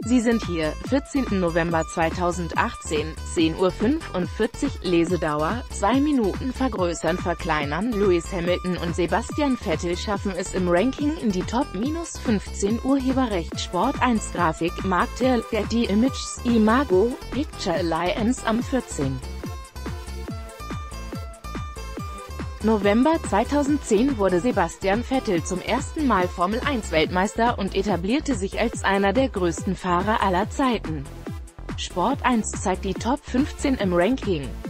Sie sind hier, 14. November 2018, 10:45 Uhr, Lesedauer, 2 Minuten. Vergrößern, verkleinern. Lewis Hamilton und Sebastian Vettel schaffen es im Ranking in die Top -15. Urheberrecht Sport 1 Grafik, Marktel, Getty Images, Imago, Picture Alliance am 14. November 2010 wurde Sebastian Vettel zum ersten Mal Formel-1-Weltmeister und etablierte sich als einer der größten Fahrer aller Zeiten. Sport 1 zeigt die Top 15 im Ranking.